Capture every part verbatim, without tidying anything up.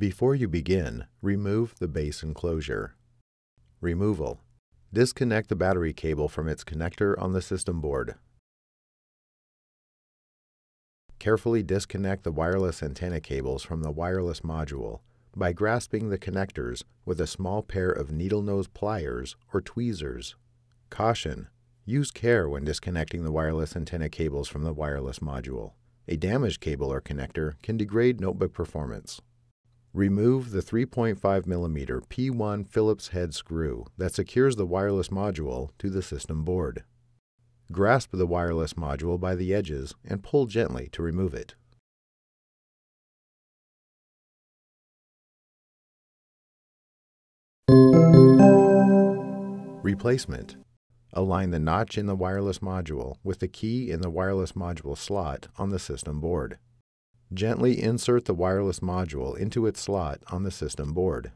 Before you begin, remove the base enclosure. Removal. Disconnect the battery cable from its connector on the system board. Carefully disconnect the wireless antenna cables from the wireless module by grasping the connectors with a small pair of needle nose pliers or tweezers. Caution: use care when disconnecting the wireless antenna cables from the wireless module. A damaged cable or connector can degrade notebook performance. Remove the three point five millimeter P one Phillips head screw that secures the wireless module to the system board. Grasp the wireless module by the edges and pull gently to remove it. Replacement. Align the notch in the wireless module with the key in the wireless module slot on the system board. Gently insert the wireless module into its slot on the system board.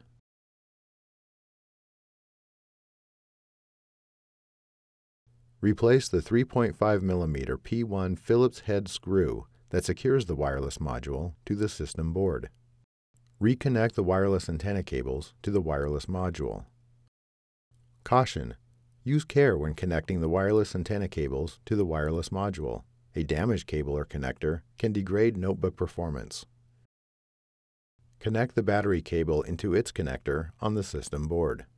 Replace the three point five millimeter P one Phillips head screw that secures the wireless module to the system board. Reconnect the wireless antenna cables to the wireless module. Caution: use care when connecting the wireless antenna cables to the wireless module. A damaged cable or connector can degrade notebook performance. Connect the battery cable into its connector on the system board.